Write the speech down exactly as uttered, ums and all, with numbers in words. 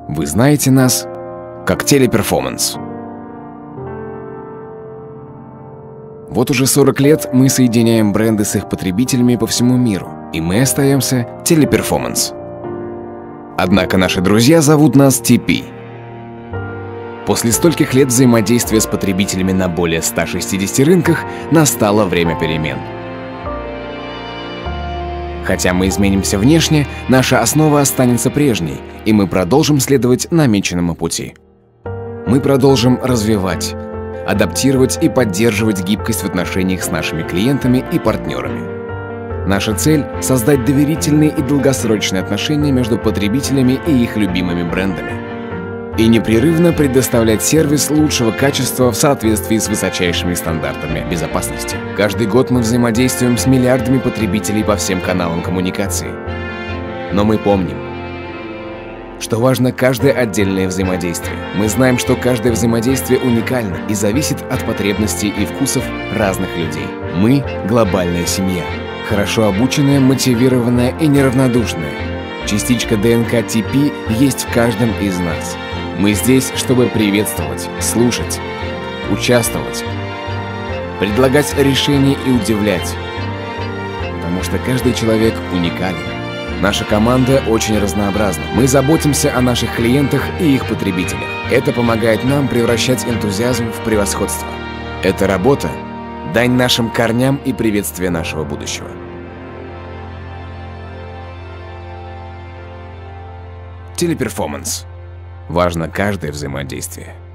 Вы знаете нас как Телеперформанс. Вот уже сорок лет мы соединяем бренды с их потребителями по всему миру, и мы остаемся Телеперформанс. Однако наши друзья зовут нас ти пи. После стольких лет взаимодействия с потребителями на более ста шестидесяти рынках настало время перемен. Хотя мы изменимся внешне, наша основа останется прежней, и мы продолжим следовать намеченному пути. Мы продолжим развивать, адаптировать и поддерживать гибкость в отношениях с нашими клиентами и партнерами. Наша цель — создать доверительные и долгосрочные отношения между потребителями и их любимыми брендами. И непрерывно предоставлять сервис лучшего качества в соответствии с высочайшими стандартами безопасности. Каждый год мы взаимодействуем с миллиардами потребителей по всем каналам коммуникации. Но мы помним, что важно каждое отдельное взаимодействие. Мы знаем, что каждое взаимодействие уникально и зависит от потребностей и вкусов разных людей. Мы — глобальная семья, хорошо обученная, мотивированная и неравнодушная. Частичка ДНК ти пи есть в каждом из нас. Мы здесь, чтобы приветствовать, слушать, участвовать, предлагать решения и удивлять. Потому что каждый человек уникален. Наша команда очень разнообразна. Мы заботимся о наших клиентах и их потребителях. Это помогает нам превращать энтузиазм в превосходство. Эта работа — дань нашим корням и приветствие нашего будущего. Телеперформанс. Важно каждое взаимодействие.